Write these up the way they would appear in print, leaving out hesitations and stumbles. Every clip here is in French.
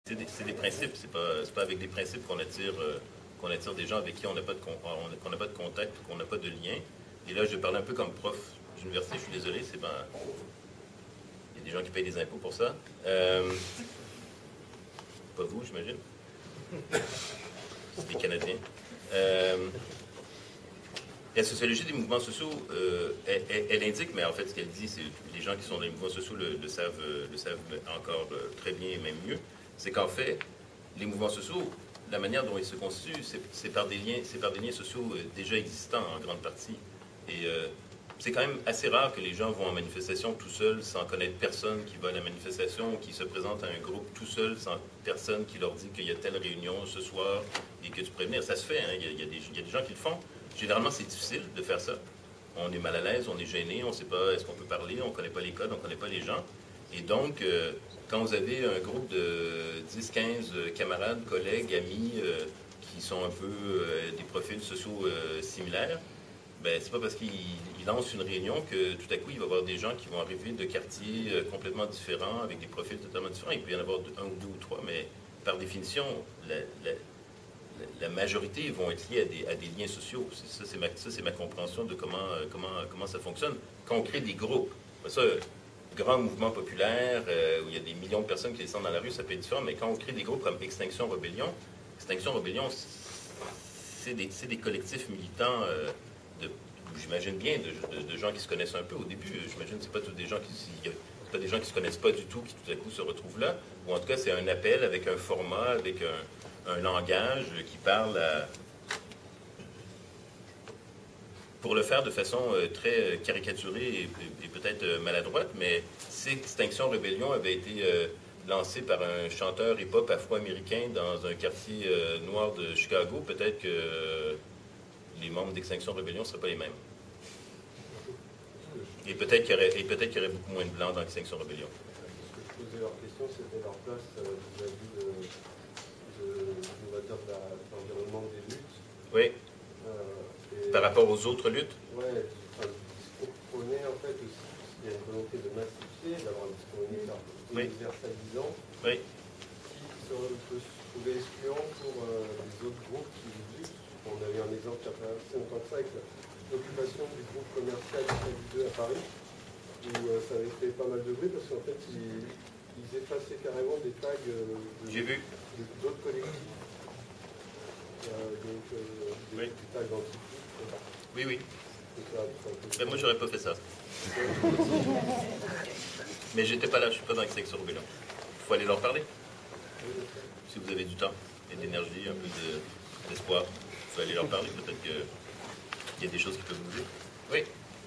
c'est des principes, c'est pas avec des principes qu'on attire des gens avec qui on n'a pas, qu'on n'a pas de contact, qu'on n'a pas de lien. Et là, je parlais un peu comme prof d'université, je suis désolé, c'est ben, il y a des gens qui payent des impôts pour ça. Pas vous, j'imagine. C'est des Canadiens. La sociologie des mouvements sociaux, elle indique, mais en fait, ce qu'elle dit, c'est les gens qui sont dans les mouvements sociaux le savent encore très bien et même mieux, c'est qu'en fait, les mouvements sociaux, la manière dont ils se constituent, c'est par des liens sociaux déjà existants en grande partie. Et c'est quand même assez rare que les gens vont en manifestation tout seuls, sans connaître personne qui va à la manifestation, qui se présente à un groupe tout seul, sans personne qui leur dit qu'il y a telle réunion ce soir et que tu pourrais venir. Ça se fait, hein? Il y a des gens qui le font. Généralement, c'est difficile de faire ça. On est mal à l'aise, on est gêné, on ne sait pas est-ce qu'on peut parler, on ne connaît pas les codes, on ne connaît pas les gens. Et donc, quand vous avez un groupe de 10-15 camarades, collègues, amis, qui sont un peu des profils sociaux similaires, ben, c'est pas parce qu'ils lancent une réunion que tout à coup, il va y avoir des gens qui vont arriver de quartiers complètement différents, avec des profils totalement différents. Il peut y en avoir un ou deux ou trois, mais par définition, la majorité vont être liés à des liens sociaux. Ça, c'est ma compréhension de comment ça fonctionne. Quand on crée des groupes, ça, grand mouvement populaire, où il y a des millions de personnes qui descendent dans la rue, ça peut être différent, mais quand on crée des groupes comme Extinction Rebellion, c'est des collectifs militants j'imagine bien, de gens qui se connaissent un peu au début. J'imagine que ce pas tous des gens pas des gens qui se connaissent pas du tout, qui tout à coup se retrouvent là. Ou en tout cas, c'est un appel avec un format, avec un langage qui parle pour le faire de façon très caricaturée et peut-être maladroite, mais si Extinction Rebellion avait été lancé par un chanteur hip-hop afro-américain dans un quartier noir de Chicago, peut-être que les membres d'Extinction Rebellion ne seraient pas les mêmes. Et peut-être qu'il y aurait beaucoup moins de blancs dans Extinction Rebellion. Ce que je posais leur question, c'était leur place vis-à-vis on va dire, de l'environnement des luttes. Oui. Par rapport aux autres luttes? Oui, le discours prôné, en fait, aussi, il y a une volonté de massifier, d'avoir un discours universalisant, oui, qui peut se trouver excluant pour les autres groupes qui luttent. On a eu un exemple il n'y a pas si longtemps que ça avec l'occupation du groupe commercial du 2 à Paris, où ça avait fait pas mal de bruit parce qu'en fait, ils effaçaient carrément des tags d'autres collectifs. Des tags antiques. Oui, oui. Mais moi, j'aurais pas fait ça. Mais j'étais pas là, je suis pas dans Extinction Rebellion. Il faut aller leur parler. Si vous avez du temps et de l'énergie, un peu d'espoir, il faut aller leur parler. Peut-être qu'il y a des choses qui peuvent bouger. Oui.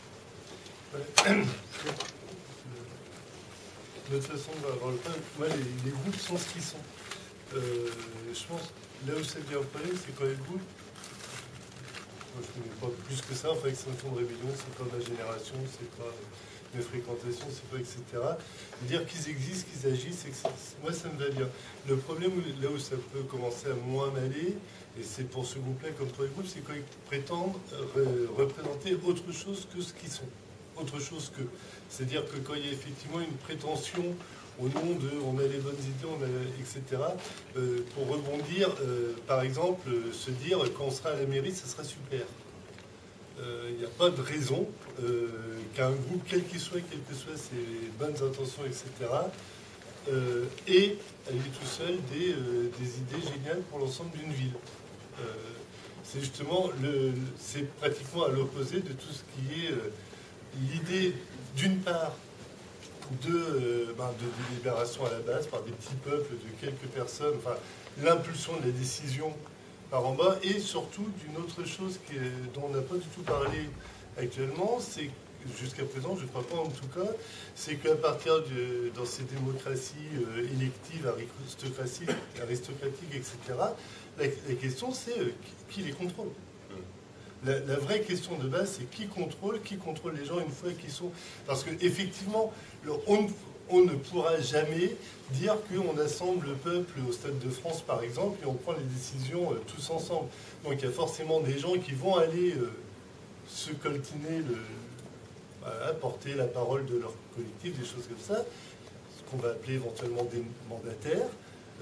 De toute façon, moi, les groupes sont ce qu'ils sont. Je pense, là où ça devient un problème, c'est quand les groupes, moi je ne connais pas plus que ça, enfin Extinction Rebellion, c'est pas ma génération, c'est pas mes fréquentations, c'est pas etc. Dire qu'ils existent, qu'ils agissent, moi ça me va bien. Le problème, là où ça peut commencer à moins m'aller, et c'est pour ce groupe-là comme pour les groupes, c'est quand ils prétendent représenter autre chose que ce qu'ils sont. Autre chose que. C'est-à-dire que quand il y a effectivement une prétention au nom de on a les bonnes idées, etc., pour rebondir, par exemple, se dire quand on sera à la mairie, ça sera super. Il n'y a pas de raison qu'un groupe, quel qu'il soit, quelles que soient ses bonnes intentions, etc., ait à lui tout seul des idées géniales pour l'ensemble d'une ville. C'est justement, c'est pratiquement à l'opposé de tout ce qui est l'idée, d'une part, de délibération à la base par des petits peuples de quelques personnes, enfin, l'impulsion de la décision par en bas, et surtout d'une autre chose dont on n'a pas du tout parlé actuellement, c'est jusqu'à présent, je ne crois pas en tout cas, c'est qu'à partir dans ces démocraties électives, aristocratiques, etc., la question c'est qui les contrôle. La vraie question de base, c'est qui contrôle les gens une fois qu'ils sont... Parce qu'effectivement, on ne pourra jamais dire qu'on assemble le peuple au Stade de France, par exemple, et on prend les décisions tous ensemble. Donc il y a forcément des gens qui vont aller se coltiner, porter la parole de leur collectif, des choses comme ça, ce qu'on va appeler éventuellement des mandataires, ou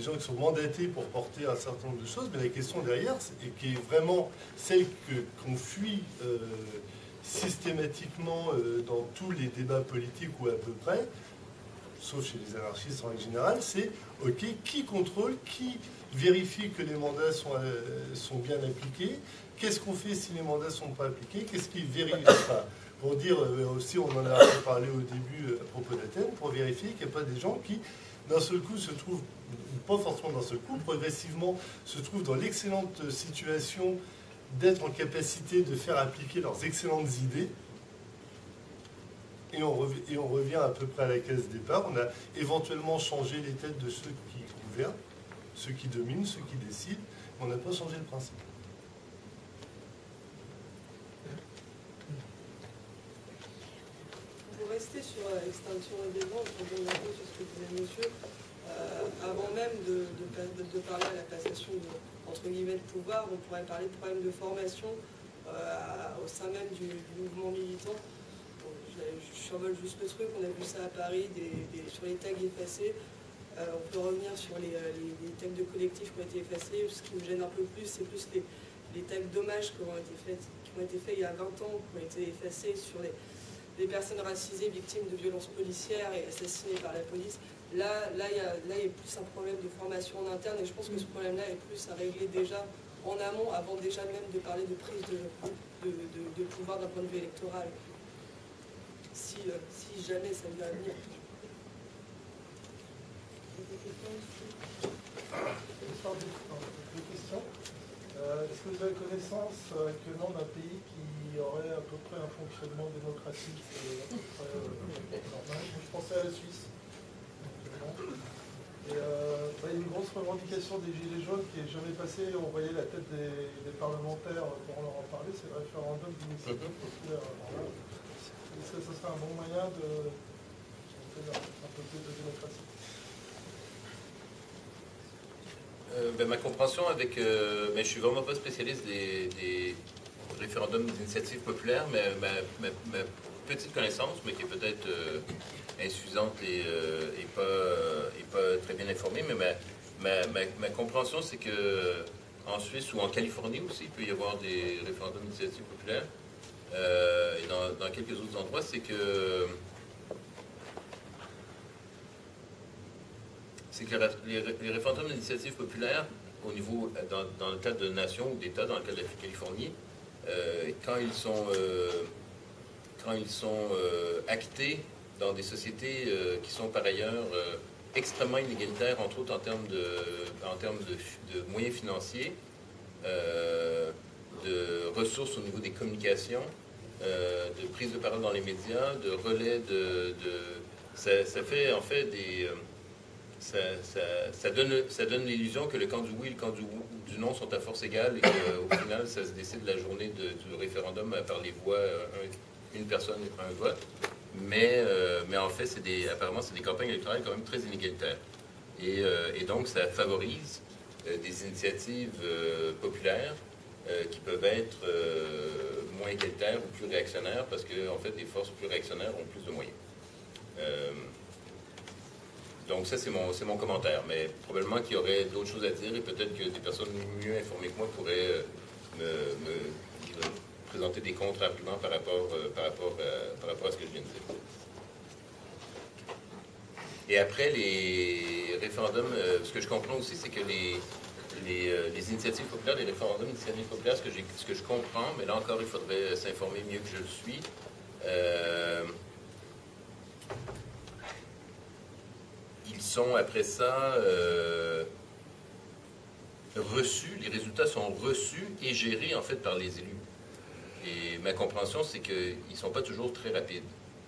gens qui sont mandatés pour porter un certain nombre de choses, mais la question derrière, et qui est vraiment celle qu'on fuit systématiquement dans tous les débats politiques ou à peu près, sauf chez les anarchistes en règle générale, c'est ok, qui contrôle, qui vérifie que les mandats sont bien appliqués, qu'est-ce qu'on fait si les mandats ne sont pas appliqués, qu'est-ce qui vérifie pas. Pour dire aussi, on en a parlé au début à propos d'Athènes, pour vérifier qu'il n'y a pas des gens qui, d'un seul coup, se trouvent, pas forcément d'un seul coup, progressivement, se trouvent dans l'excellente situation d'être en capacité de faire appliquer leurs excellentes idées. Et on revient à peu près à la case départ. On a éventuellement changé les têtes de ceux qui gouvernent, ceux qui dominent, ceux qui décident. On n'a pas changé le principe. Pour rester sur l'extinction rébellion, pour revenir un peu sur ce que disait monsieur, avant même de parler à la passation de, entre guillemets, de pouvoir, on pourrait parler de problèmes de formation au sein même du mouvement militant. Je survole juste le truc, on a vu ça à Paris, sur les tags effacés. On peut revenir sur les tags de collectifs qui ont été effacés. Ce qui me gêne un peu plus, c'est plus les tags d'hommage qui ont été faits il y a 20 ans, qui ont été effacés sur les personnes racisées victimes de violences policières et assassinées par la police. Là, il y a plus un problème de formation en interne, et je pense que ce problème-là est plus à régler déjà en amont, avant déjà même de parler de prise de pouvoir d'un point de vue électoral. Si jamais ça vient à venir. Deux questions. Est-ce que vous avez connaissance actuellement d'un pays qui aurait à peu près un fonctionnement démocratique à peu près normal? Je pensais à la Suisse. Et il y a une grosse revendication des Gilets jaunes qui n'est jamais passée. On voyait la tête des parlementaires pour leur en parler. C'est le référendum d'initiative populaire. Ça serait un bon moyen de un peu plus de démocratie. Ma compréhension avec... mais je suis vraiment pas spécialiste des référendums d'initiative populaire, mais ma petite connaissance, mais qui est peut-être insuffisante et pas très bien informée, mais ma compréhension, c'est que en Suisse ou en Californie aussi, il peut y avoir des référendums d'initiative populaire. Et dans quelques autres endroits, c'est que les référendums d'initiative populaire, au niveau, dans le cadre de nations ou d'États, dans le cas de la Californie, quand ils sont actés dans des sociétés qui sont par ailleurs extrêmement inégalitaires, entre autres en termes de moyens financiers, de ressources au niveau des communications, de prise de parole dans les médias, de relais ça fait en fait des... Ça donne l'illusion que le camp du oui et le camp du non sont à force égale et qu'au final, ça se décide la journée du référendum par les voix, une personne, un vote. Mais en fait, apparemment, c'est des campagnes électorales quand même très inégalitaires. Et donc, ça favorise des initiatives populaires qui peuvent être moins égalitaires ou plus réactionnaires parce que, en fait, des forces plus réactionnaires ont plus de moyens. Donc ça, c'est mon commentaire, mais probablement qu'il y aurait d'autres choses à dire et peut-être que des personnes mieux informées que moi pourraient me présenter des contre-arguments par rapport à ce que je viens de dire. Et après, les référendums, ce que je comprends aussi, c'est que les initiatives populaires, les référendums d'initiatives populaires, ce que je comprends, mais là encore, il faudrait s'informer mieux que je le suis, ils sont après ça reçus, les résultats sont reçus et gérés en fait par les élus. Et ma compréhension, c'est qu'ils ne sont pas toujours très rapides.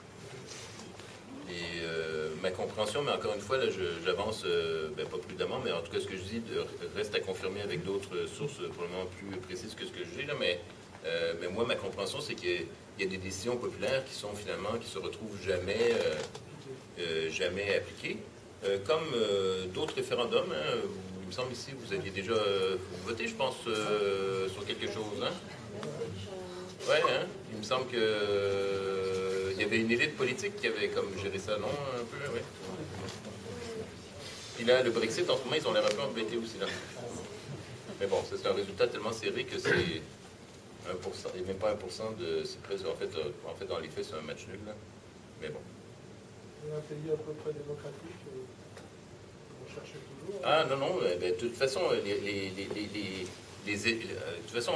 Et ma compréhension, mais encore une fois, là, j'avance pas prudemment, mais en tout cas, ce que je dis reste à confirmer avec d'autres sources probablement plus précises que ce que je dis là, mais moi, ma compréhension, c'est qu'il y a des décisions populaires qui sont finalement, qui se retrouvent jamais appliquées. Comme d'autres référendums, hein, il me semble ici, vous aviez déjà voté, je pense, sur quelque chose, hein? Ouais, hein? Il me semble que il y avait une élite politique qui avait comme géré ça, non? Un peu, oui. Puis là, le Brexit, en ce moment, ils ont l'air un peu embêtés aussi, là. Mais bon, ça, c'est un résultat tellement serré que c'est 1%, et même pas 1% de... C'est presque, en fait, dans les faits, c'est un match nul, là. Mais bon. C'est un pays à peu près démocratique, on cherchait toujours. Ah, non, non, de toute façon, de toute façon,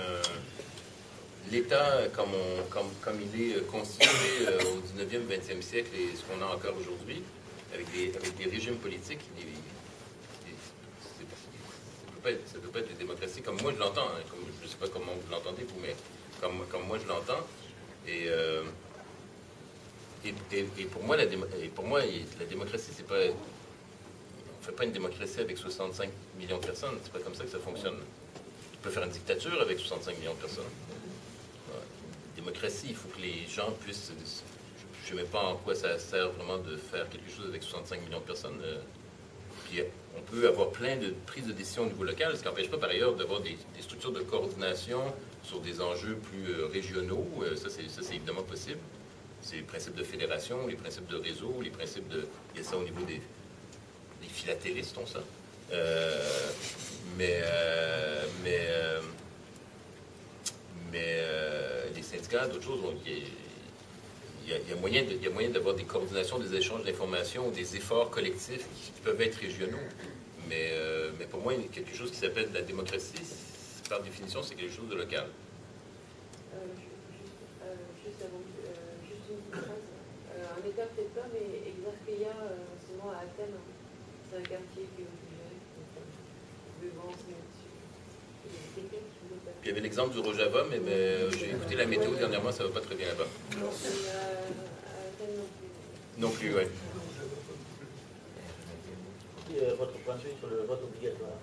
l'État, comme il est constitué au 19e, 20e siècle, et ce qu'on a encore aujourd'hui, avec des régimes politiques, ça ne peut pas être une démocratie comme moi je l'entends. Hein, je ne sais pas comment vous l'entendez, vous, mais comme moi je l'entends. Et pour moi, la démocratie, c'est pas... On ne fait pas une démocratie avec 65 millions de personnes. C'est pas comme ça que ça fonctionne. Tu peux faire une dictature avec 65 millions de personnes. Une démocratie, il faut que les gens puissent... Je ne sais même pas en quoi ça sert vraiment de faire quelque chose avec 65 millions de personnes. Puis on peut avoir plein de prises de décision au niveau local, ce qui n'empêche pas par ailleurs d'avoir des structures de coordination sur des enjeux plus régionaux. Ça, c'est évidemment possible. C'est les principes de fédération, les principes de réseau, les principes de... Il y a ça au niveau des philatélistes, ont ça. Mais les syndicats, d'autres choses, il y a moyen d'avoir des coordinations, des échanges d'informations, des efforts collectifs qui peuvent être régionaux. Mais pour moi, quelque chose qui s'appelle la démocratie, par définition, c'est quelque chose de local. Juste une petite phrase. Un État peut-être pas, mais Exarcheia, sinon à Athènes, c'est un quartier qui est occupé. Le vent, c'est là-dessus. Puis il y avait l'exemple du Rojava, mais j'ai écouté la météo dernièrement, ça ne va pas très bien là-bas. Non plus, oui. Votre point de vue sur le vote obligatoire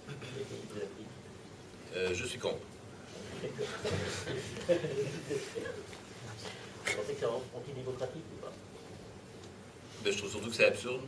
Je suis contre. Vous pensez que c'est antidémocratique ou pas? Ben, je trouve surtout que c'est absurde.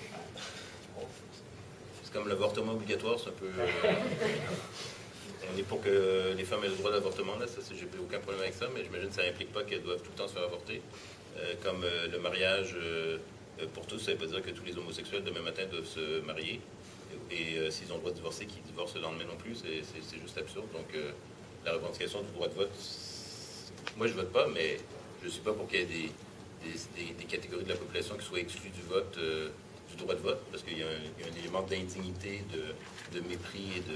C'est comme l'avortement obligatoire, c'est un peu... on est pour que les femmes aient le droit d'avortement, là, ça, j'ai aucun problème avec ça, mais j'imagine que ça n'implique pas qu'elles doivent tout le temps se faire avorter. Comme le mariage pour tous, ça ne veut pas dire que tous les homosexuels demain matin doivent se marier. Et s'ils ont le droit de divorcer, qu'ils divorcent le lendemain non plus, c'est juste absurde. Donc la revendication du droit de vote, moi je vote pas, mais je ne suis pas pour qu'il y ait des catégories de la population qui soient exclues du vote, du droit de vote, parce qu'il y a un élément d'indignité, de mépris et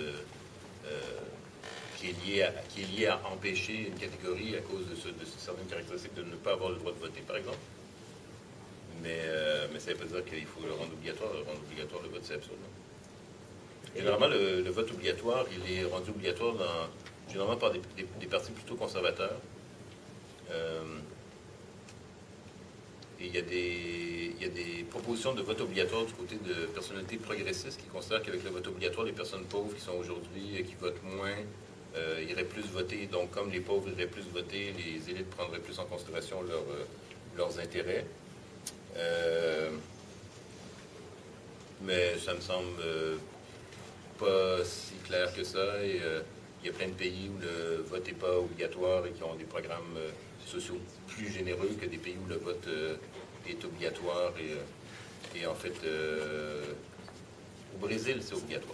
qui est lié à empêcher une catégorie à cause de certaines caractéristiques de ne pas avoir le droit de voter, par exemple. Mais ça ne veut pas dire qu'il faut le rendre obligatoire. Le rendre obligatoire, le vote, c'est absurde. Généralement, le vote obligatoire, il est rendu obligatoire généralement par des partis plutôt conservateurs. Et il y a des propositions de vote obligatoire du côté de personnalités progressistes qui considèrent qu'avec le vote obligatoire, les personnes pauvres qui sont aujourd'hui, qui votent moins, iraient plus voter. Donc, comme les pauvres iraient plus voter, les élites prendraient plus en considération leurs intérêts. Mais ça me semble pas si clair que ça. Et il y a plein de pays où le vote n'est pas obligatoire et qui ont des programmes sociaux plus généreux que des pays où le vote est obligatoire. Et en fait, au Brésil, c'est obligatoire.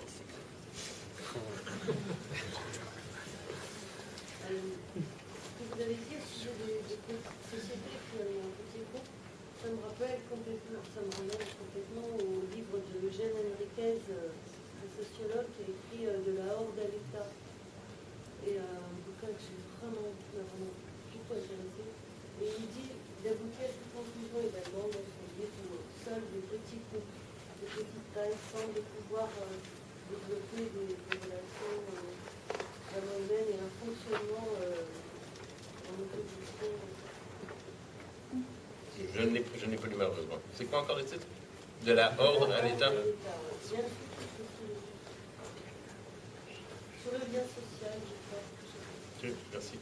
Vous avez dit au sujet des sociétés qui ont un petit groupe, ça me rappelle complètement, ça me remonte complètement au livre de Eugène Enriquez, un sociologue qui a écrit De la horde à l'État. Et un bouquin que j'ai vraiment plutôt intéressé. Et il dit d'aboutir à cette conclusion également dans son livre où seuls des petits groupes, de petites tailles, semblent pouvoir développer des relations vraiment humaines et un fonctionnement en opposition. Je n'ai pas lu malheureusement. C'est quoi encore le titre? De la horde à l'État? Sur le lien social, je crois. Ok, merci.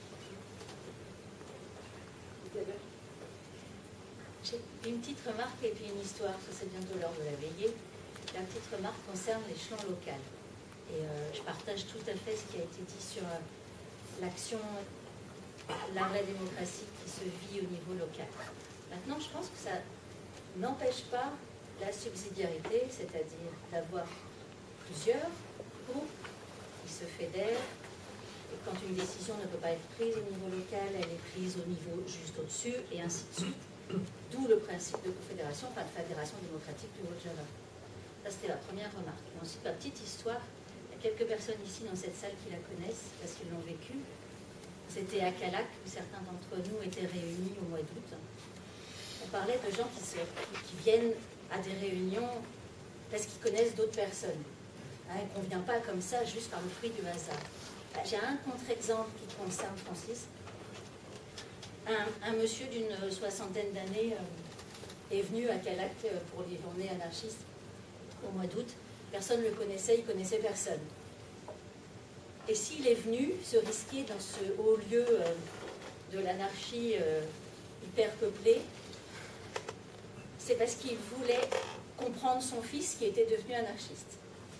J'ai une petite remarque et puis une histoire, parce que c'est bientôt l'heure de la veillée. La petite remarque concerne l'échelon local. Et je partage tout à fait ce qui a été dit sur l'action, la vraie démocratie qui se vit au niveau local. Maintenant, je pense que ça n'empêche pas la subsidiarité, c'est-à-dire d'avoir plusieurs groupes qui se fédèrent. Et quand une décision ne peut pas être prise au niveau local, elle est prise au niveau juste au-dessus, et ainsi de suite. D'où le principe de confédération, enfin de fédération démocratique du Haut-Java. Ça, c'était la première remarque. Et ensuite, ma petite histoire. Il y a quelques personnes ici dans cette salle qui la connaissent, parce qu'ils l'ont vécu. C'était à Calac, où certains d'entre nous étaient réunis au mois d'août. On parlait de gens qui viennent à des réunions parce qu'ils connaissent d'autres personnes. Hein, et qu'on ne vient pas comme ça, juste par le fruit du hasard. J'ai un contre-exemple qui concerne Francis. Un monsieur d'une soixantaine d'années est venu à Calac pour les journées anarchistes au mois d'août. Personne ne le connaissait, il ne connaissait personne. Et s'il est venu se risquer dans ce haut lieu de l'anarchie hyper peuplée, c'est parce qu'il voulait comprendre son fils qui était devenu anarchiste.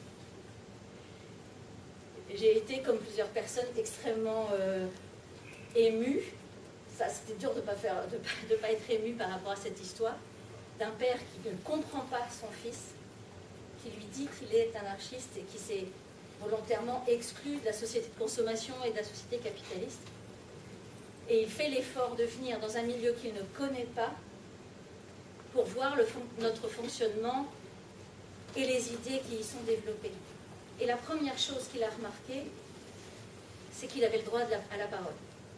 J'ai été, comme plusieurs personnes, extrêmement émue. Ça, c'était dur de ne pas être ému par rapport à cette histoire d'un père qui ne comprend pas son fils, qui lui dit qu'il est anarchiste et qui s'est volontairement exclu de la société de consommation et de la société capitaliste. Et il fait l'effort de venir dans un milieu qu'il ne connaît pas pour voir notre fonctionnement et les idées qui y sont développées. Et la première chose qu'il a remarqué, c'est qu'il avait le droit à la parole.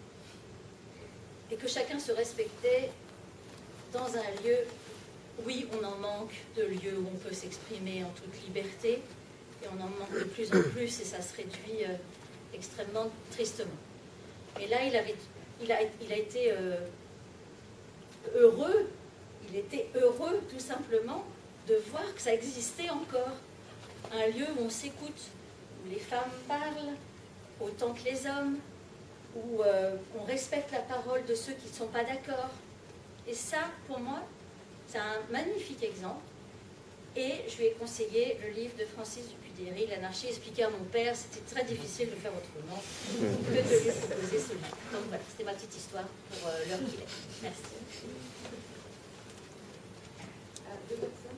Et que chacun se respectait dans un lieu. Oui, on en manque de lieux où on peut s'exprimer en toute liberté, et on en manque de plus en plus, et ça se réduit extrêmement tristement. Et là, il a été heureux, il était heureux tout simplement de voir que ça existait encore, un lieu où on s'écoute, où les femmes parlent autant que les hommes, où on respecte la parole de ceux qui ne sont pas d'accord. Et ça, pour moi, c'est un magnifique exemple. Et je lui ai conseillé le livre de Francis Dupuy-Derry, L'anarchie expliquée à mon père. C'était très difficile de faire autrement que de lui proposer ce livre. Donc voilà, c'était ma petite histoire pour l'heure qu'il est. Merci. Deux personnes.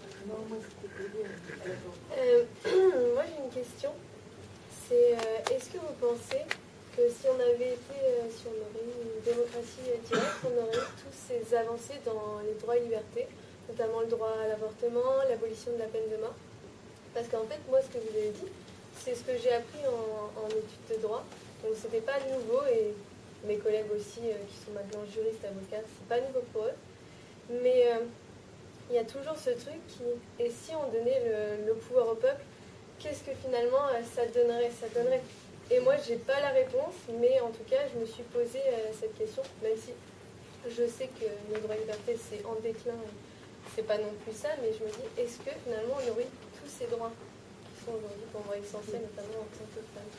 Moi j'ai une question. C'est est-ce que vous pensez que si on avait une démocratie directe, on aurait eu toutes ces avancées dans les droits et libertés, notamment le droit à l'avortement, l'abolition de la peine de mort? Parce qu'en fait, moi, ce que vous avez dit, c'est ce que j'ai appris en études de droit. Donc, c'était pas nouveau, et mes collègues aussi, qui sont maintenant juristes, avocats, c'est pas nouveau pour eux. Mais il y a toujours ce truc et si on donnait le pouvoir au peuple, qu'est-ce que finalement ça donnerait? Et moi, j'ai pas la réponse, mais en tout cas, je me suis posé cette question, même si je sais que le droit et liberté, c'est en déclin, c'est pas non plus ça, mais je me dis, est-ce que finalement, on aurait tous ces droits qui sont aujourd'hui pour moi essentiels, notamment en tant que femme?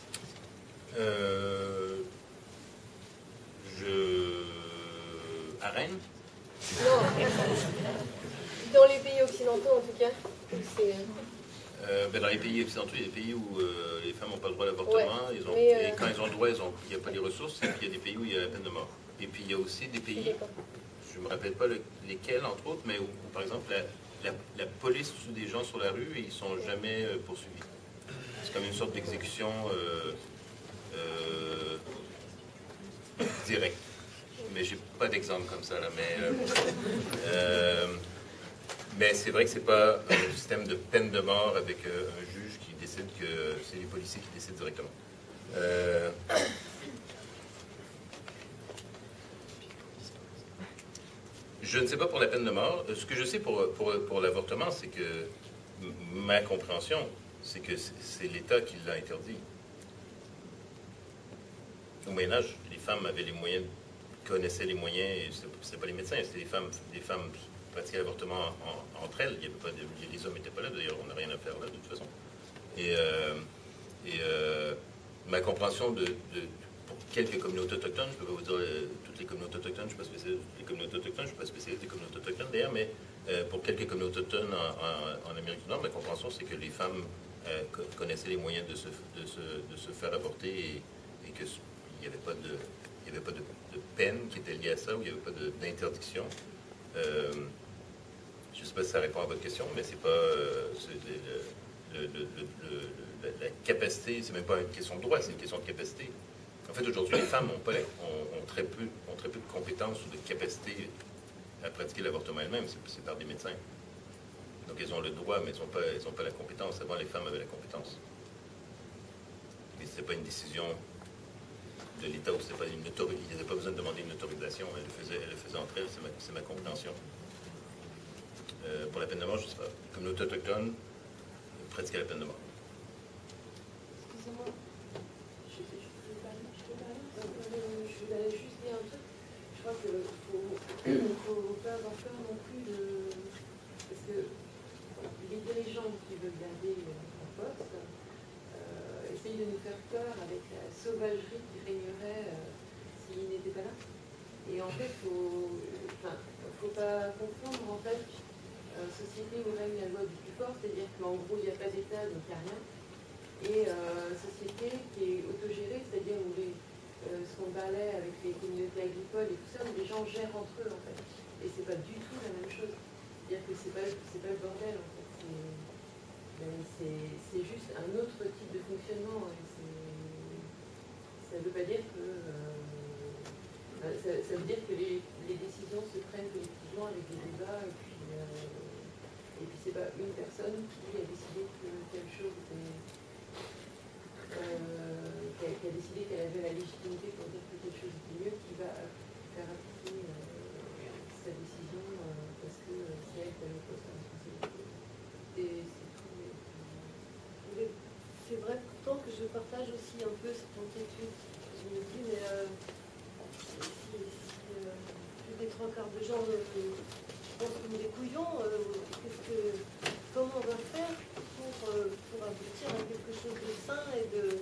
À Rennes? Non, dans les pays occidentaux, en tout cas, c'est... Dans les pays occidentaux, il y a des pays où les femmes n'ont pas le droit à l'avortement, ouais, et quand ils ont le droit, il n'y a pas les ressources, et puis il y a des pays où il y a la peine de mort. Et puis il y a aussi des pays, je ne me rappelle pas lesquels entre autres, mais où par exemple la police tue des gens sur la rue et ils ne sont jamais poursuivis. C'est comme une sorte d'exécution directe. Mais j'ai pas d'exemple comme ça là, mais c'est vrai que c'est pas un système de peine de mort avec un juge qui décide que c'est les policiers qui décident directement. Je ne sais pas pour la peine de mort. Ce que je sais pour l'avortement, c'est que ma compréhension, c'est que c'est l'État qui l'a interdit. Au Moyen-Âge, les femmes avaient les moyens, connaissaient les moyens, et ce pas les médecins, c'était les femmes pratiquaient l'avortement entre elles. Les hommes n'étaient pas là, d'ailleurs, on n'a rien à faire là, de toute façon. Et ma compréhension pour quelques communautés autochtones, je ne peux pas vous dire toutes les communautés autochtones, je ne suis pas spécialiste des communautés autochtones, je ne suis pas spécialiste des communautés autochtones d'ailleurs, mais pour quelques communautés autochtones en Amérique du Nord, ma compréhension, c'est que les femmes connaissaient les moyens de se faire avorter et qu'il n'y avait pas de peine qui était liée à ça, ou il n'y avait pas d'interdiction. Je je ne sais pas si ça répond à votre question, mais c'est pas la capacité, c'est même pas une question de droit, c'est une question de capacité. En fait, aujourd'hui, les femmes ont très peu de compétences ou de capacité à pratiquer l'avortement elles-mêmes. C'est par des médecins. Donc, elles ont le droit, mais elles n'ont pas la compétence. Avant, les femmes avaient la compétence. Mais ce n'est pas une décision de l'État, ou c'est pas une autorité. Il n'y avait pas besoin de demander une autorisation. Elle le faisait entre elles, c'est ma compréhension. Pour la peine de mort, je ne sais pas. Comme communauté autochtone, pratiquer la peine de mort. Excusez-moi, je voulais juste dire un truc. Je crois qu'il ne faut pas avoir peur non plus de... Parce que les dirigeants qui veulent garder en poste essayent de nous faire peur avec la sauvagerie qui régnerait s'ils n'étaient pas là. Et en fait, faut pas confondre en fait société où règne la loi du plus fort, c'est-à-dire qu'en gros il n'y a pas d'État donc il n'y a rien, et société qui est autogérée, c'est-à-dire où ce qu'on parlait avec les communautés agricoles et tout ça, où les gens gèrent entre eux en fait. Et c'est pas du tout la même chose. C'est-à-dire que c'est pas le bordel en fait. C'est juste un autre type de fonctionnement. Ça ne veut pas dire que ça veut dire que les décisions se prennent collectivement avec des débats et puis c'est pas une personne qui a décidé que telle chose qui a décidé qu'elle avait la légitimité pour dire que quelque chose était mieux, qui va faire appliquer sa décision parce que c'est elle qui a le poste à responsabilité. Et c'est tout. C'est vrai pourtant que je partage aussi un peu cette inquiétude. Je me dis, mais plus des trois quarts de gens pensent comme des couillons, comment on va faire pour aboutir à quelque chose de sain et de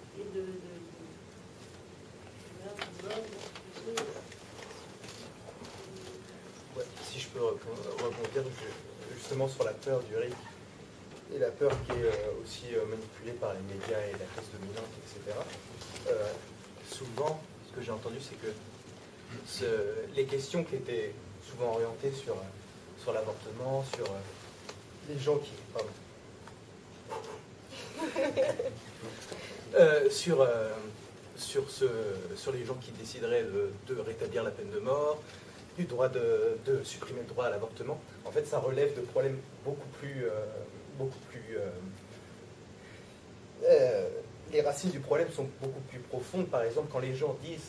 Ouais, si je peux rebondir justement sur la peur du risque et la peur qui est aussi manipulée par les médias et la classe dominante, etc. Souvent, ce que j'ai entendu, c'est que les questions qui étaient souvent orientées sur l'avortement, sur les gens qui... sur les gens qui décideraient de rétablir la peine de mort, du droit de supprimer le droit à l'avortement. En fait, ça relève de problèmes beaucoup plus les racines du problème sont beaucoup plus profondes. Par exemple, quand les gens disent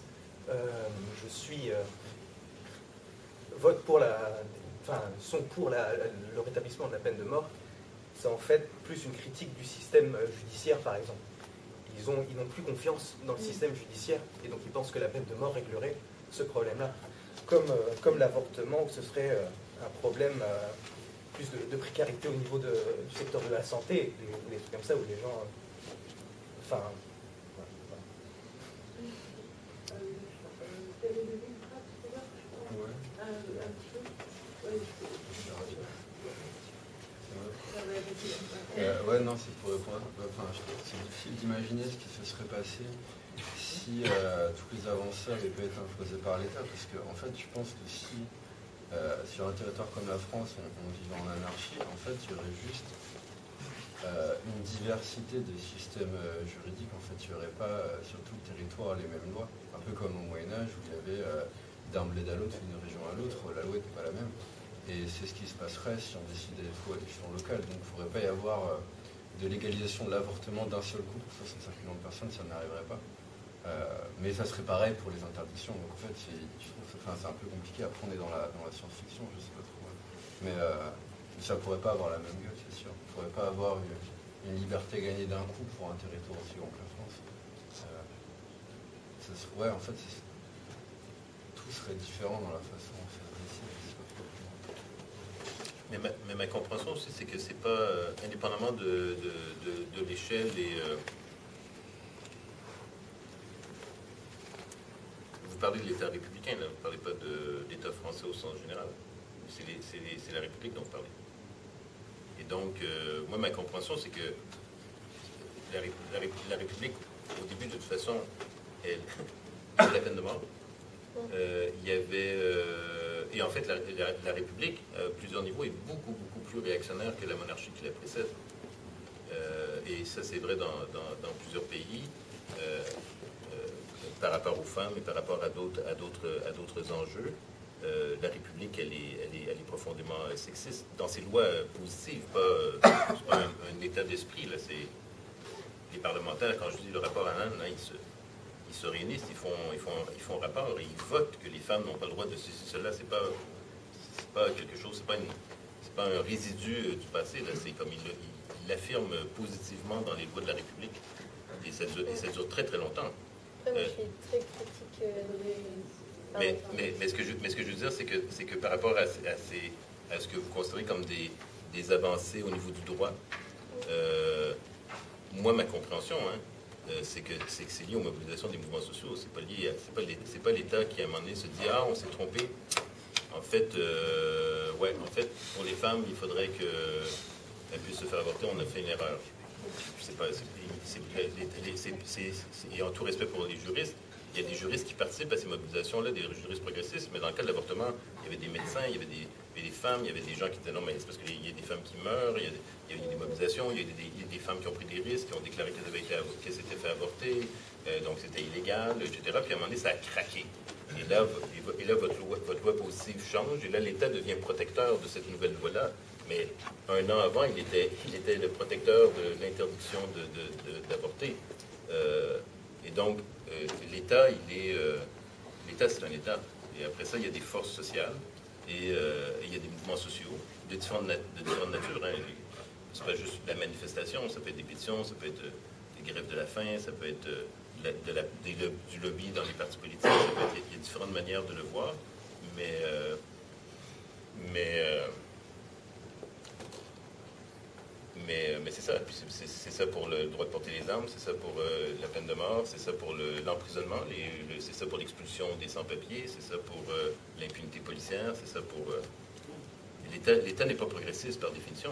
sont pour le rétablissement de la peine de mort, c'est en fait plus une critique du système judiciaire, par exemple. Ils n'ont plus confiance dans le système judiciaire et donc ils pensent que la peine de mort réglerait ce problème-là. Comme l'avortement, où ce serait un problème plus de précarité au niveau du secteur de la santé, des trucs comme ça, où les gens... Ouais, non, c'est pour répondre. Enfin, c'est difficile d'imaginer ce qui se serait passé si toutes les avancées avaient pu être imposées par l'État. Parce que, en fait, je pense que si, sur un territoire comme la France, on vivait en anarchie, en fait, il y aurait juste une diversité des systèmes juridiques. En fait, il n'y aurait pas sur tout le territoire les mêmes lois. Un peu comme au Moyen-Âge, où il y avait d'un bled à l'autre, d'une région à l'autre, la loi n'était pas la même. Et c'est ce qui se passerait si on décidait tout à l'échelon local. Donc il ne pourrait pas y avoir de légalisation de l'avortement d'un seul coup pour 65 millions de personnes, ça n'arriverait pas. Mais ça serait pareil pour les interdictions. Donc en fait, je trouve que c'est un peu compliqué. Après, on est dans la science-fiction, je ne sais pas trop. Mais ça ne pourrait pas avoir la même gueule, c'est sûr. On ne pourrait pas avoir une liberté gagnée d'un coup pour un territoire aussi grand que la France. Ouais, en fait, tout serait différent dans la façon de faire décider. Mais ma compréhension aussi, c'est que c'est pas, indépendamment de l'échelle des... Vous parlez de l'État républicain, là, vous ne parlez pas de l'État français au sens général. C'est la République dont vous parlez. Et donc, moi, ma compréhension, c'est que la République, au début, de toute façon, elle la peine de mort. Il y avait... et en fait, la République, à plusieurs niveaux, est beaucoup, beaucoup plus réactionnaire que la monarchie qui la précède. Et ça, c'est vrai dans plusieurs pays, par rapport aux femmes et par rapport à d'autres enjeux. La République, elle est profondément sexiste dans ses lois positives, pas un état d'esprit. Là, c'est les parlementaires, quand je dis le rapport Annan, hein, ils se réunissent, ils font rapport et ils votent que les femmes n'ont pas le droit de ceci, cela. C'est pas quelque chose, c'est pas un résidu du passé. Là, c'est comme il l'affirme positivement dans les lois de la République. Et ça dure très très longtemps. Je suis très critique Mais ce que je veux dire, c'est que par rapport à ce que vous considérez comme des avancées au niveau du droit, moi, ma compréhension, hein, c'est que c'est lié aux mobilisations des mouvements sociaux. C'est pas l'État qui, à un moment donné, se dit « Ah, on s'est trompé. En fait, pour les femmes, il faudrait qu'elles puissent se faire avorter. On a fait une erreur. » Et en tout respect pour les juristes, il y a des juristes qui participent à ces mobilisations-là, des juristes progressistes, mais dans le cas de l'avortement, il y avait des médecins, il y avait des femmes, il y avait des gens qui disaient non, mais c'est parce qu'il y a des femmes qui meurent, il y a des mobilisations, il y a des femmes qui ont pris des risques, qui ont déclaré qu'elles s'étaient fait avorter, donc c'était illégal, etc. Puis à un moment donné, ça a craqué. Et là votre loi positive change, et là, l'État devient protecteur de cette nouvelle loi-là. Mais un an avant, il était le protecteur de l'interdiction d'avorter. Et donc, l'État, l'État, c'est un État. Et après ça, il y a des forces sociales et il y a des mouvements sociaux de différentes natures. Hein. C'est pas juste la manifestation, ça peut être des pétitions, ça peut être des grèves de la faim, ça peut être du lobby dans les partis politiques. Il y a différentes manières de le voir, mais c'est ça. Puis c'est ça pour le droit de porter les armes, c'est ça pour la peine de mort, c'est ça pour l'emprisonnement, c'est ça pour l'expulsion des sans-papiers, c'est ça pour l'impunité policière, c'est ça pour... L'État n'est pas progressiste par définition.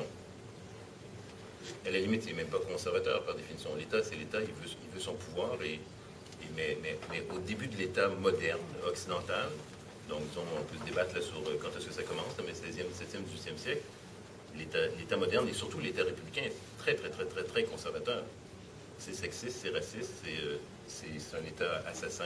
À la limite, il n'est même pas conservateur par définition. L'État, c'est l'État, il veut son pouvoir, mais au début de l'État moderne, occidental, donc disons, on peut se débattre là sur quand est-ce que ça commence, mais 16e, 17e, 18e siècle, l'État moderne et surtout l'État républicain est très, très, très, très, très conservateur. C'est sexiste, c'est raciste, c'est un État assassin,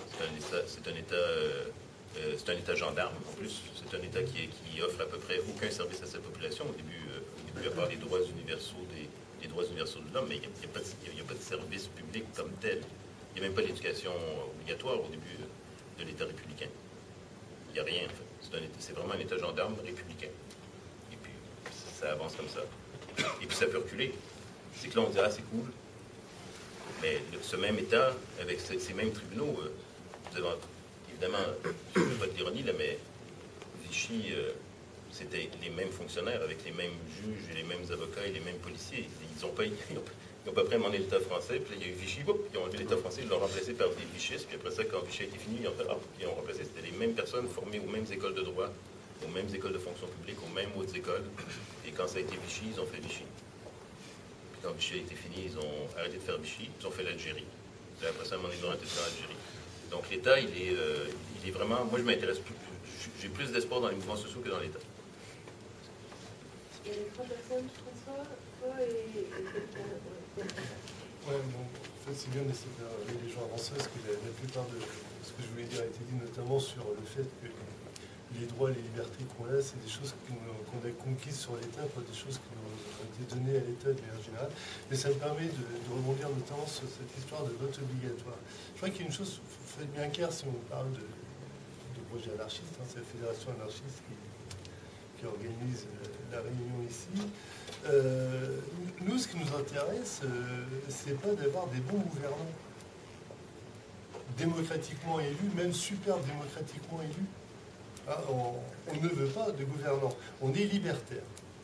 c'est un État gendarme en plus. C'est un État qui offre à peu près aucun service à sa population au début à part les droits universaux des droits universaux de l'homme, mais il n'y a pas de service public comme tel. Il n'y a même pas l'éducation obligatoire au début de l'État républicain. Il n'y a rien, en fait. C'est vraiment un État gendarme républicain. Et puis, ça avance comme ça. Et puis, ça peut reculer. C'est que là, on dit, ah, c'est cool. Mais ce même État, avec ces mêmes tribunaux, évidemment, je ne veux pas de l'ironie, là, mais Vichy, c'était les mêmes fonctionnaires, avec les mêmes juges, et les mêmes avocats et les mêmes policiers. Ils n'ont pas pris à demander l'État français, puis là, il y a eu Vichy, ils ont enlevé l'État français, ils l'ont remplacé par des vichistes, puis après ça, quand Vichy a été fini, ils ont remplacé, c'était les mêmes personnes formées aux mêmes écoles de droit, aux mêmes écoles de fonction publique, aux mêmes hautes écoles, et quand ça a été Vichy, ils ont fait Vichy. Puis quand Vichy a été fini, ils ont arrêté de faire Vichy, ils ont fait l'Algérie. Puis après ça, ils ont arrêté de faire l'Algérie. Donc l'État, il est vraiment... Moi, je m'intéresse plus... J'ai plus d'espoir dans les mouvements sociaux que dans l'État. Il y a les trois personnes, François, toi et quelqu'un. Ouais, bon, en fait, c'est bien d'essayer de ramener les gens avant ça, parce que la plupart de ce que je voulais dire a été dit, notamment sur le fait que les droits et les libertés qu'on a, c'est des choses qu'on a conquises sur l'État, pas des choses qui nous ont été données à l'État de manière générale. Mais ça me permet de rebondir notamment sur cette histoire de vote obligatoire. Je crois qu'il y a une chose, il faut être bien clair si on parle de projet anarchiste, hein, c'est la Fédération anarchiste qui organise la réunion ici. Nous, ce qui nous intéresse, c'est pas d'avoir des bons gouvernants démocratiquement élus, même super démocratiquement élus. Hein, on ne veut pas de gouvernants, on est libertaire.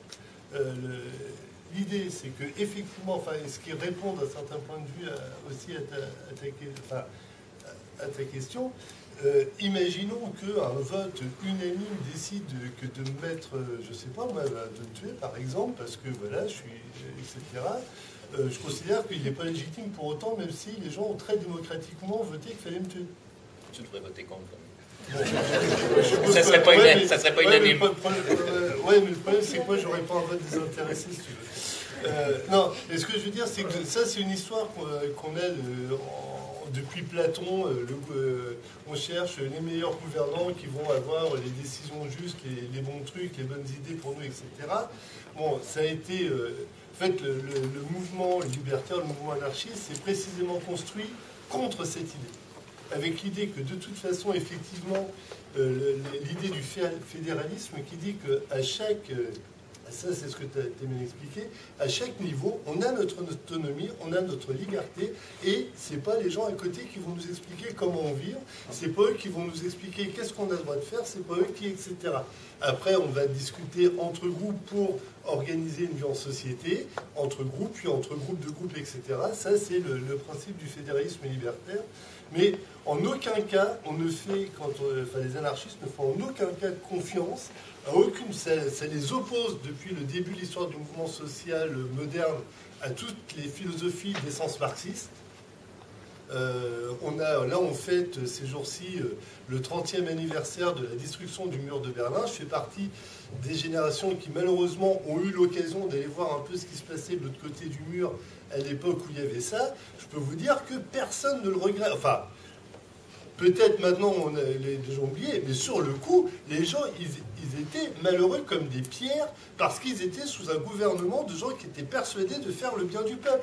L'idée, c'est que effectivement, enfin, ce qui répond d'un certain point de vue aussi à ta question, imaginons qu'un vote unanime décide que de me mettre, je sais pas, de me tuer par exemple, parce que voilà, je suis, etc. Je considère qu'il n'est pas légitime pour autant, même si les gens ont très démocratiquement voté qu'il fallait me tuer. Tu devrais voter contre. Ça serait pas unanime. Ouais, mais le problème, c'est que moi, j'aurais pas un vote désintéressé, si tu veux. Non, et ce que je veux dire, c'est que ça, c'est une histoire qu'on a depuis Platon. On cherche les meilleurs gouvernants qui vont avoir les décisions justes, les bons trucs, les bonnes idées pour nous, etc. Bon, ça a été... en fait, le mouvement libertaire, le mouvement anarchiste, c'est précisément construit contre cette idée. Avec l'idée que de toute façon, effectivement, l'idée du fédéralisme qui dit qu'à chaque, ça c'est ce que tu as bien expliqué, à chaque niveau, on a notre autonomie, on a notre liberté, et c'est pas les gens à côté qui vont nous expliquer comment on vit, c'est pas eux qui vont nous expliquer qu'est-ce qu'on a le droit de faire, c'est pas eux qui, etc. Après, on va discuter entre groupes pour organiser une vie en société, entre groupes, puis entre groupes de groupes, etc. Ça, c'est le principe du fédéralisme libertaire. Mais en aucun cas, on ne fait, les anarchistes ne font en aucun cas confiance à aucune. Ça les oppose depuis le début de l'histoire du mouvement social moderne à toutes les philosophies d'essence marxiste. On fête ces jours-ci le 30e anniversaire de la destruction du mur de Berlin. Je fais partie des générations qui malheureusement ont eu l'occasion d'aller voir un peu ce qui se passait de l'autre côté du mur à l'époque où il y avait ça. Je peux vous dire que personne ne le regrette. Enfin, peut-être maintenant on a déjà oublié, mais sur le coup, les gens, ils étaient malheureux comme des pierres parce qu'ils étaient sous un gouvernement de gens qui étaient persuadés de faire le bien du peuple.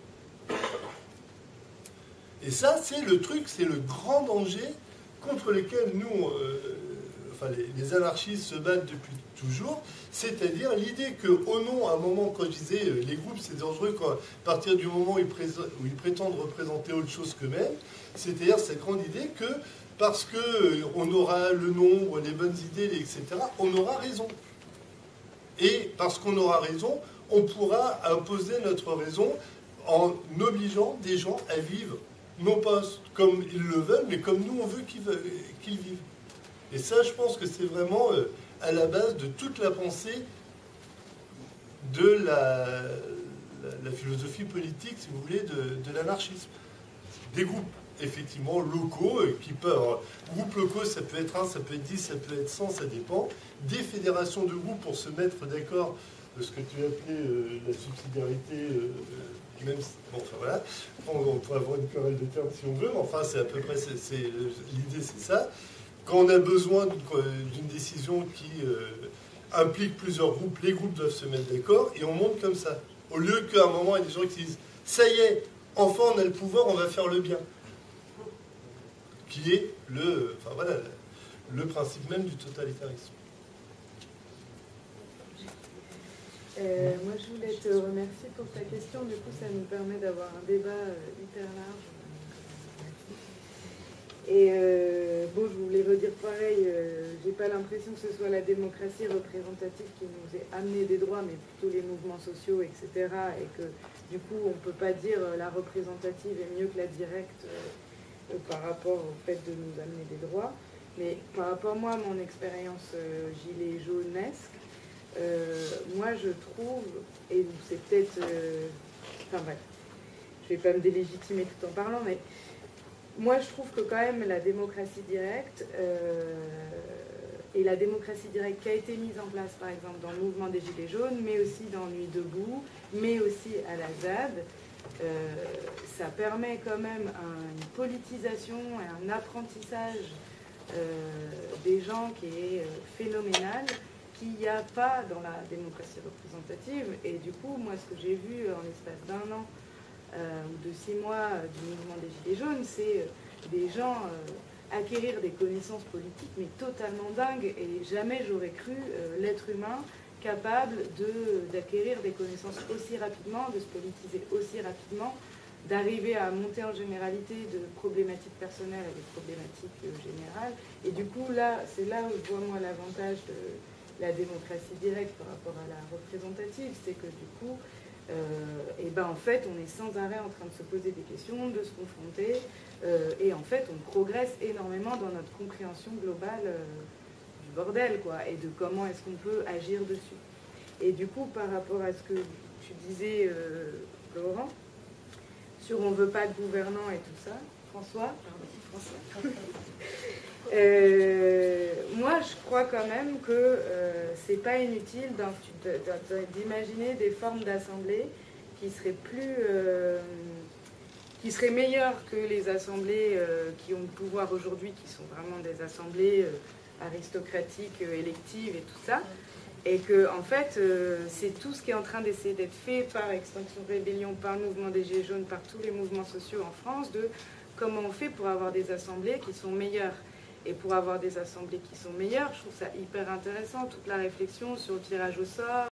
Et ça, c'est le truc, c'est le grand danger contre lequel nous, les anarchistes se battent depuis toujours, c'est-à-dire l'idée qu'au nom, à un moment, quand je disais les groupes c'est dangereux, à partir du moment où ils prétendent représenter autre chose qu'eux-mêmes, c'est-à-dire cette grande idée que parce qu'on aura le nombre, les bonnes idées, etc., on aura raison. Et parce qu'on aura raison, on pourra imposer notre raison en obligeant des gens à vivre, non pas comme ils le veulent, mais comme nous on veut qu'ils vivent. Et ça, je pense que c'est vraiment à la base de toute la pensée de la philosophie politique, si vous voulez, de l'anarchisme. Des groupes, effectivement, locaux, qui peuvent... groupes locaux, ça peut être 1, ça peut être 10, ça peut être 100, ça dépend. Des fédérations de groupes pour se mettre d'accord de ce que tu appelais la subsidiarité... même si, bon, enfin voilà, on peut avoir une querelle de termes si on veut, mais enfin, c'est à peu près... l'idée, c'est ça. Quand on a besoin d'une décision qui implique plusieurs groupes, les groupes doivent se mettre d'accord et on monte comme ça. Au lieu qu'à un moment, il y a des gens qui disent « ça y est, enfin on a le pouvoir, on va faire le bien ». Qui est le principe même du totalitarisme. Moi, je voulais te remercier pour ta question. Du coup, ça nous permet d'avoir un débat hyper large. Et bon, je voulais redire pareil, j'ai pas l'impression que ce soit la démocratie représentative qui nous ait amené des droits, mais plutôt les mouvements sociaux, etc. Et que du coup, on peut pas dire la représentative est mieux que la directe par rapport au fait de nous amener des droits. Mais par rapport, moi, à mon expérience gilet jaunesque, moi, je trouve, et c'est peut-être... enfin bref, je vais pas me délégitimer tout en parlant, mais... Moi, je trouve que quand même la démocratie directe et la démocratie directe qui a été mise en place, par exemple, dans le mouvement des Gilets jaunes, mais aussi dans Nuit debout, mais aussi à la ZAD, ça permet quand même une politisation et un apprentissage des gens qui est phénoménal, qu'il n'y a pas dans la démocratie représentative. Et du coup, moi, ce que j'ai vu en l'espace d'1 an, ou de 6 mois du mouvement des Gilets jaunes, c'est des gens acquérir des connaissances politiques, mais totalement dingues. Et jamais j'aurais cru l'être humain capable d'acquérir des connaissances aussi rapidement, de se politiser aussi rapidement, d'arriver à monter en généralité de problématiques personnelles à des problématiques générales. Et du coup, là, c'est là où je vois moi l'avantage de la démocratie directe par rapport à la représentative, c'est que du coup, et ben en fait, on est sans arrêt en train de se poser des questions, de se confronter, et en fait, on progresse énormément dans notre compréhension globale du bordel, quoi, et de comment est-ce qu'on peut agir dessus. Et du coup, par rapport à ce que tu disais, Laurent, sur on veut pas de gouvernants et tout ça, François, Moi, je crois quand même que c'est pas inutile d'imaginer des formes d'assemblées qui seraient qui seraient meilleures que les assemblées qui ont le pouvoir aujourd'hui, qui sont vraiment des assemblées aristocratiques, électives et tout ça. Et que, en fait, c'est tout ce qui est en train d'essayer d'être fait par Extinction Rébellion, par le mouvement des Gilets jaunes, par tous les mouvements sociaux en France, de comment on fait pour avoir des assemblées qui sont meilleures. Et pour avoir des assemblées qui sont meilleures, je trouve ça hyper intéressant, toute la réflexion sur le tirage au sort,